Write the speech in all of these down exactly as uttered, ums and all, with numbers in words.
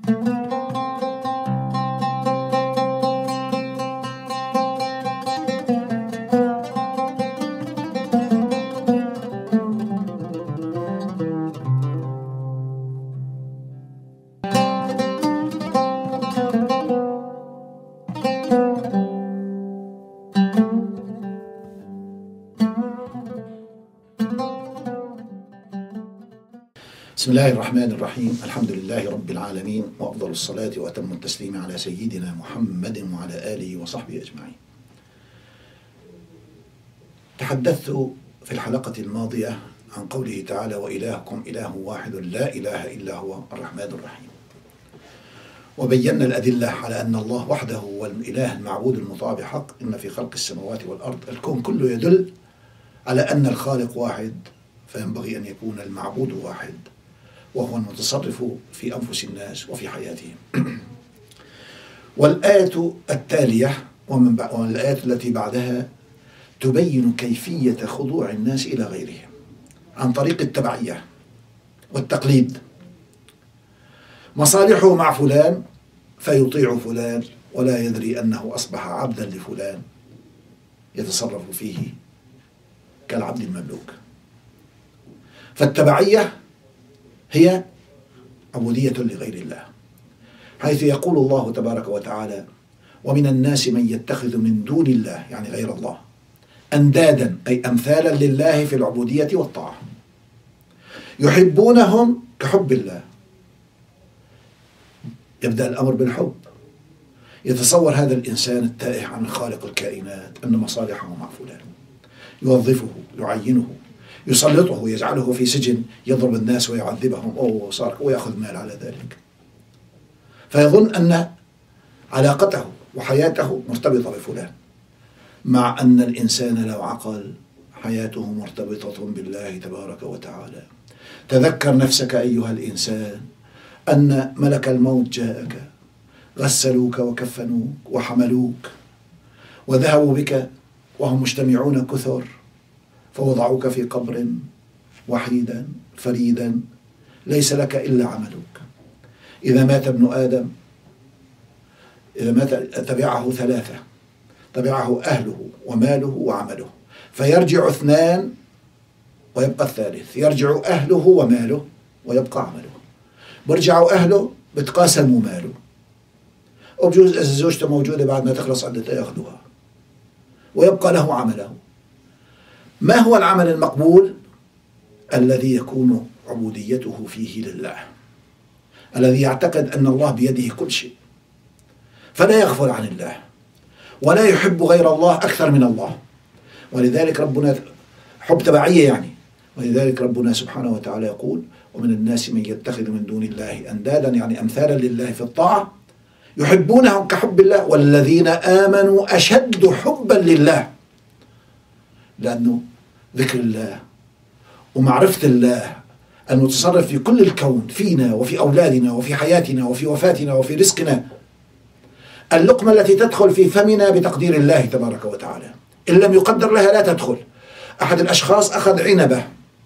بسم الله الرحمن الرحيم. الحمد لله رب العالمين، وأفضل الصلاة وأتم التسليم على سيدنا محمد وعلى آله وصحبه أجمعين. تحدثت في الحلقة الماضية عن قوله تعالى: وإلهكم إله واحد لا إله إلا هو الرحمن الرحيم، وبينا الأدلة على أن الله وحده هو الإله المعبود المطاع بحق. إن في خلق السماوات والأرض، الكون كله يدل على أن الخالق واحد، فينبغي أن يكون المعبود واحد، وهو المتصرف في أنفس الناس وفي حياتهم. والآية التالية ومن والآيات التي بعدها تبين كيفية خضوع الناس إلى غيرهم عن طريق التبعية والتقليد. مصالحه مع فلان فيطيع فلان ولا يدري أنه أصبح عبدا لفلان، يتصرف فيه كالعبد المملوك. فالتبعية هي عبودية لغير الله، حيث يقول الله تبارك وتعالى: ومن الناس من يتخذ من دون الله، يعني غير الله، أندادا أي أمثالا لله في العبودية والطاعة، يحبونهم كحب الله. يبدأ الأمر بالحب. يتصور هذا الإنسان التائه عن خالق الكائنات أن مصالحه مع فلان، يوظفه، يعينه، يسلطه، يجعله في سجن، يضرب الناس ويعذبهم، أو صار ويأخذ مال على ذلك، فيظن أن علاقته وحياته مرتبطة بفلان، مع أن الإنسان لو عقل حياته مرتبطة بالله تبارك وتعالى. تذكر نفسك أيها الإنسان أن ملك الموت جاءك، غسلوك وكفنوك وحملوك وذهبوا بك وهم مجتمعون كثر، فوضعوك في قبر وحيدا فريدا ليس لك إلا عملك. إذا مات ابن آدم، إذا مات تبعه ثلاثة: تبعه أهله وماله وعمله، فيرجع اثنان ويبقى الثالث. يرجع أهله وماله ويبقى عمله. برجعوا أهله بتقاسموا ماله، وبجوز إذا زوجته موجودة بعد ما تخلص عدتها ياخذوها، ويبقى له عمله. ما هو العمل المقبول؟ الذي يكون عبوديته فيه لله، الذي يعتقد أن الله بيده كل شيء، فلا يغفل عن الله ولا يحب غير الله أكثر من الله. ولذلك ربنا حب تبعية يعني. ولذلك ربنا سبحانه وتعالى يقول: ومن الناس من يتخذ من دون الله أندادا، يعني أمثالا لله في الطاعة، يحبونهم كحب الله والذين آمنوا أشد حبا لله. لأنه ذكر الله ومعرفة الله المتصرف في كل الكون، فينا وفي أولادنا وفي حياتنا وفي وفاتنا وفي رزقنا، اللقمة التي تدخل في فمنا بتقدير الله تبارك وتعالى، إن لم يقدر لها لا تدخل. أحد الأشخاص أخذ عنبة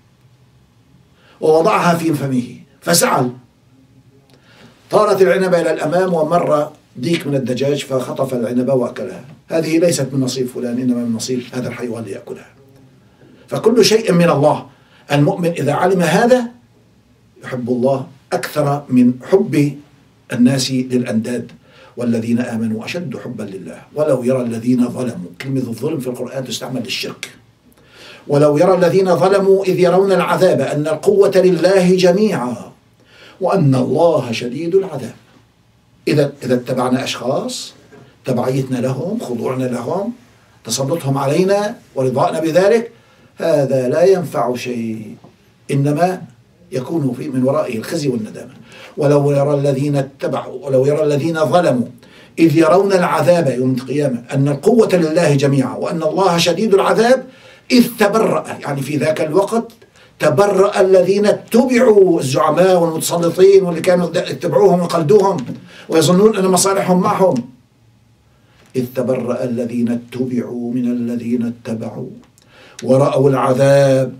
ووضعها في فمه فسعل، طارت العنبة إلى الأمام ومر ديك من الدجاج فخطف العنبة وأكلها. هذه ليست من نصيب فلان، إنما من نصيب هذا الحيوان ليأكلها. فكل شيء من الله. المؤمن إذا علم هذا يحب الله أكثر من حب الناس للأنداد. والذين آمنوا أشد حبا لله ولو يرى الذين ظلموا. كلمة الظلم في القرآن تستعمل للشرك. ولو يرى الذين ظلموا إذ يرون العذاب أن القوة لله جميعا وأن الله شديد العذاب. إذا إذا اتبعنا أشخاص، تبعيتنا لهم، خضوعنا لهم، تسلطهم علينا ورضاءنا بذلك، هذا لا ينفع شيء، إنما يكون في من ورائه الخزي والندامة. ولو يرى الذين اتبعوا ولو يرى الذين ظلموا إذ يرون العذاب يوم القيامة أن القوة لله جميعا وأن الله شديد العذاب، إذ تبرأ، يعني في ذاك الوقت تبرأ الذين اتبعوا، الزعماء والمتسلطين واللي كانوا يتبعوهم ويقلدوهم ويظنون أن مصالحهم معهم. إذ تبرأ الذين اتبعوا من الذين اتبعوا ورأوا العذاب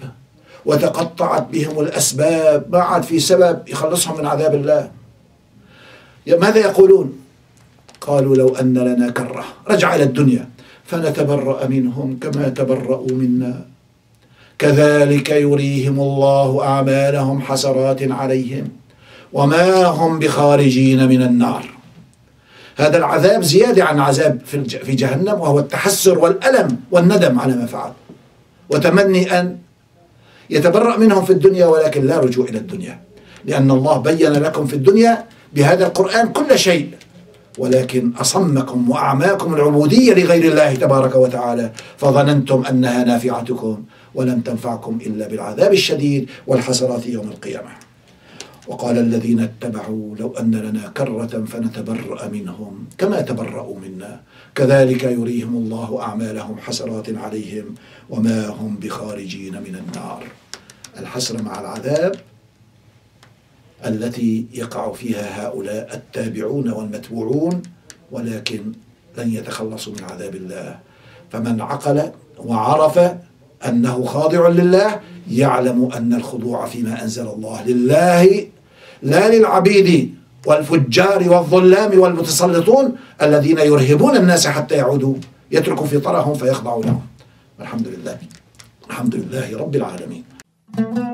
وتقطعت بهم الأسباب. ما عاد في سبب يخلصهم من عذاب الله. ماذا يقولون؟ قالوا لو أن لنا كرة، رجع إلى الدنيا، فنتبرأ منهم كما تبرأوا منا كذلك يريهم الله أعمالهم حسرات عليهم وما هم بخارجين من النار. هذا العذاب زيادة عن عذاب في جهنم، وهو التحسر والألم والندم على ما فعل، وتمني أن يتبرأ منهم في الدنيا، ولكن لا رجوع إلى الدنيا، لأن الله بين لكم في الدنيا بهذا القرآن كل شيء، ولكن أصمكم وأعماكم العبودية لغير الله تبارك وتعالى، فظننتم أنها نافعتكم ولم تنفعكم إلا بالعذاب الشديد والحسرات يوم القيامة. وقال الذين اتبعوا لو أن لنا كرة فنتبرأ منهم كما تبرأوا منا كذلك يريهم الله أعمالهم حسرات عليهم وما هم بخارجين من النار. الحسرة مع العذاب التي يقع فيها هؤلاء التابعون والمتبوعون، ولكن لن يتخلصوا من عذاب الله. فمن عقل وعرف أنه خاضع لله يعلم أن الخضوع فيما أنزل الله لله لا للعبيد والفجار والظلام والمتسلطون الذين يرهبون الناس حتى يعودوا يتركوا فطرهم فيخضعوا لهم. الحمد لله، الحمد لله رب العالمين.